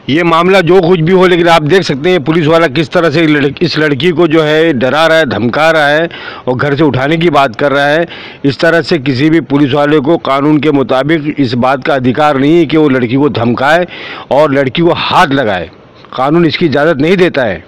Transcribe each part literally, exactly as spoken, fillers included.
ये मामला जो कुछ भी हो, लेकिन आप देख सकते हैं पुलिस वाला किस तरह से इस लड़की को जो है डरा रहा है, धमका रहा है और घर से उठाने की बात कर रहा है। इस तरह से किसी भी पुलिस वाले को कानून के मुताबिक इस बात का अधिकार नहीं है कि वो लड़की को धमकाए और लड़की को हाथ लगाए। कानून इसकी इजाज़त नहीं देता है।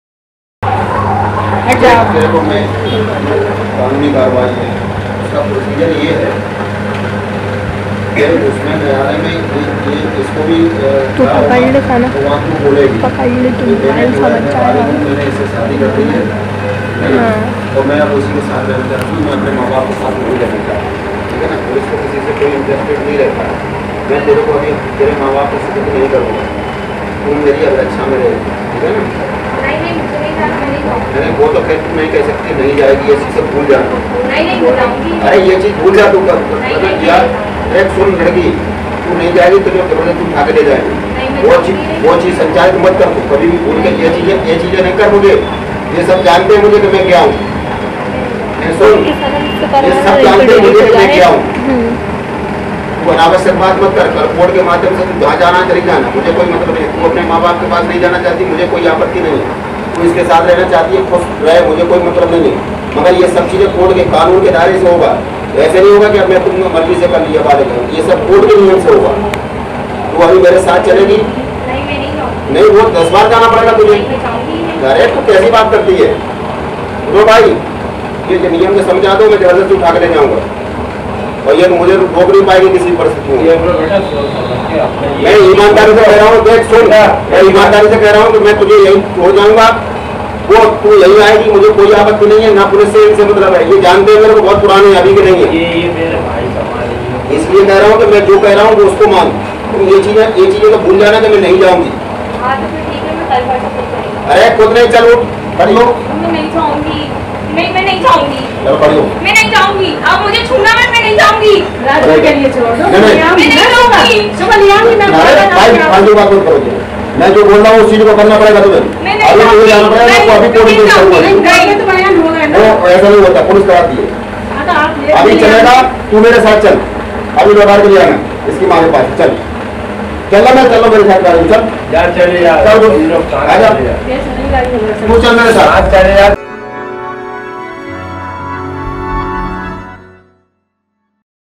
कानूनी कार्रवाई है, उसका प्रोसीजर ये है कि उसमें न्यायालय में ये इसको भी तो पकड़ ले खाना, तो वहाँ को बोलेगी पकड़ ले तो मोबाइल समाचार मैंने इससे शादी कर दी है और मैं अब उसी के साथ रहना चाहती हूँ। मैं अपने माँ बाप के साथ नहीं रहना चाहती, ठीक है ना। पुलिस को किसी से कोई इंटरेस्टेड नहीं रहता है। मैं तेरे को अभी तेरे माँ बाप को सुखी नहीं करूँगा, तुम मेरी अपेक्षा में रहेगी, ठीक है ना। नहीं वो तो खैर नहीं कह सकती नहीं जाएगी, ये चीज़ भूल जा। अरे ये चीज़ भूल जा तू कर यार। एक सुन लड़की, तू नहीं जाएगी तो जो करोगे तुम उठा के ले जाएंगे। वो चीज वो चीज़ संचालित मत कर, तू कभी भी भूल के ये चीज़ें ये चीज़ें नहीं कर। मुझे ये सब जानते हैं मुझे कि मैं क्या हूँ। सुन, ये सब जानते हैं मुझे कि मैं क्या हूँ। तू अनावश्यक बात मत कर। कर कोर्ट के माध्यम से तू जहाँ जाना चली जाना, मुझे कोई मतलब नहीं। तू अपने माँ बाप के पास नहीं जाना चाहती, मुझे कोई आपत्ति नहीं है। तू इसके साथ रहना चाहती है, खुश रहे, मुझे कोई मतलब नहीं है। मगर ये सब चीज़ें कोर्ट के कानून के दायरे से होगा। ऐसे नहीं होगा कि अब मैं तुम मर्जी से कर लिया वाले करूँ। ये सब कोर्ट के नियम से होगा। तू अभी मेरे साथ चलेगी? नहीं, वो दस बार जाना पड़ेगा तुझे। अरे तू कैसी बात करती है? तो भाई ये नियम से समझा दो, मैं जबरदस्ती उठा के ले जाऊँगा और ये मुझे रोक नहीं पाएगी किसी परिस्थिति में। मैं ईमानदारी से कह रहा हूँ, देख सुन, मैं ईमानदारी से कह रहा हूँ कि मैं तुझे यही छोड़ जाऊँगा। वो तू यही आएगी, मुझे कोई आपत्ति नहीं है, ना पुलिस से इनसे मतलब है। ये जानते हैं मेरे को बहुत पुराने, अभी के नहीं है। इसलिए कह रहा हूँ कि मैं जो कह रहा हूँ वो उसको मान। तुम ये चीजें ये चीजें तो भूल जाना कि मैं नहीं जाऊँगी। अरे खुद नहीं, चलो खड़ी हो। नहीं जाऊंगी, नहीं मैं नहीं जाऊंगी। चलो खड़ी हो। मैं नहीं जाऊंगी, आप मुझे छूना मत, मैं नहीं जाऊंगी। राजू के लिए छोड़ दो, मैं नहीं जाऊंगी। सुबह लिया मैं फालतू बात मत करो। मैं जो बोल रहा हूँ उस चीज को करना पड़ेगा तुम्हें। अभी मुझे जाना पड़ेगा, तो अभी कोर्ट में वो ऐसा नहीं होता, पुलिस कराती है। अभी चलेगा, तू मेरे साथ चल, अभी लौटा के ले आना इसकी माँ के पास। चल चल मैं चलो मेरे साथ, चल यार चल यार, तू चल मेरे साथ।